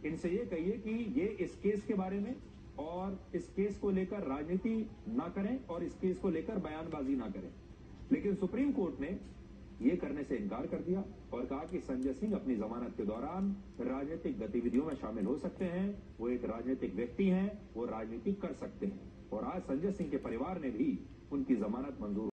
इनसे ये कहिए कि ये इस केस के बारे में और इस केस को लेकर राजनीति ना करें और इस केस को लेकर बयानबाजी ना करें। लेकिन सुप्रीम कोर्ट ने ये करने से इनकार कर दिया और कहा कि संजय सिंह अपनी जमानत के दौरान राजनीतिक गतिविधियों में शामिल हो सकते हैं, वो एक राजनीतिक व्यक्ति हैं, वो राजनीति कर सकते हैं। और आज संजय सिंह के परिवार ने भी उनकी जमानत मंजूर